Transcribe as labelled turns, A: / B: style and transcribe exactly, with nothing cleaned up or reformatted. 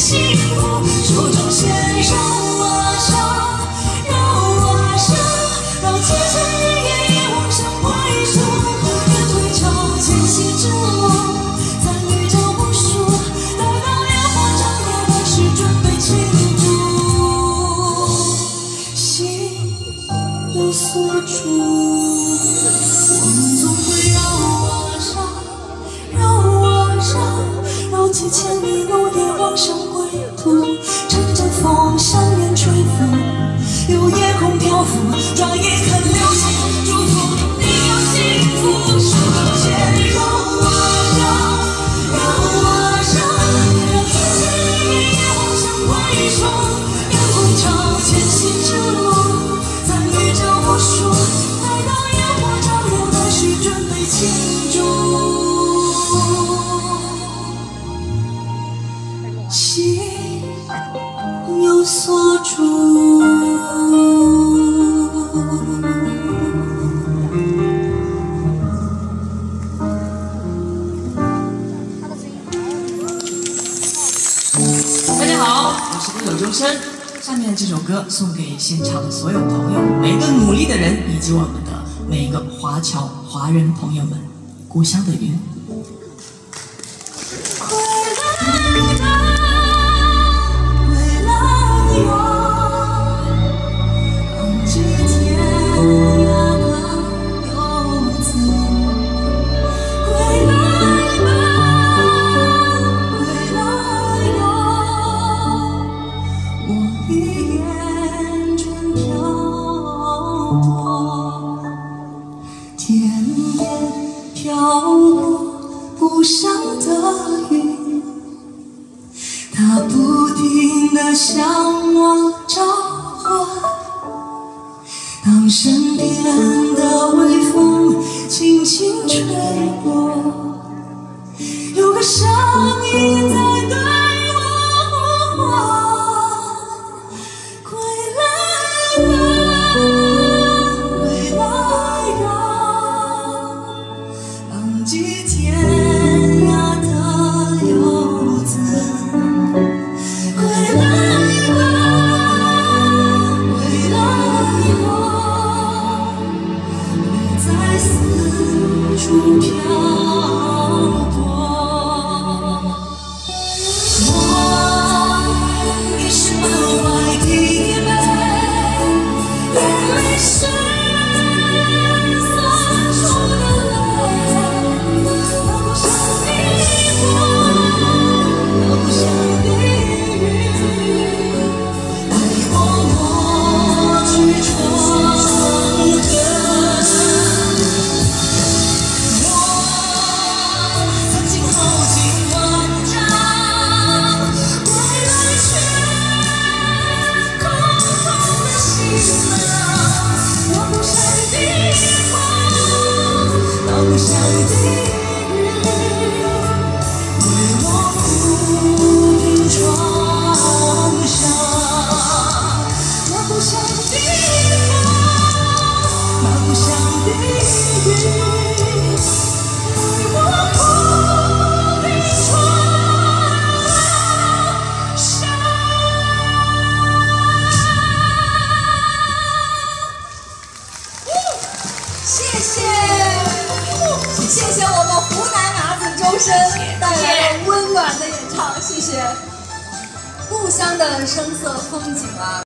A: 幸福，手中线绕啊绕，绕啊绕，绕千山日夜夜望向归处，月退潮间汐着我，参与着无数，待到烈火照耀的时，准备庆祝，心有所住。 几千里路也望向归途，乘着风向远吹拂，有夜空漂浮，转眼看流星祝福你有幸福，手中线绕啊绕，绕啊绕，让千千日夜夜望向归处，月光照前行之路，参与着无数，待到烟火照耀的时，准备庆祝。 心有所住。
B: 大家好，我是歌手周深。下面这首歌送给现场的所有朋友，每个努力的人，以及我们的每一个华侨华人朋友们。故乡的云。
A: 故乡的云，它不停地向我召唤。当身边的微风轻轻吹过，有个声音在对我呼唤：归来吧，归来呀，浪迹天。 处漂泊，我已是满怀疲惫，眼泪是洒出的泪，它不像地火，它不像地狱，为我抹去创痕。 不像地狱，为我抚平创伤。那不像地方，那不像地狱，为我抚平创伤。谢谢。 谢谢我们湖南伢子周深带来了温暖的演唱，谢谢。故乡的声色风景啊。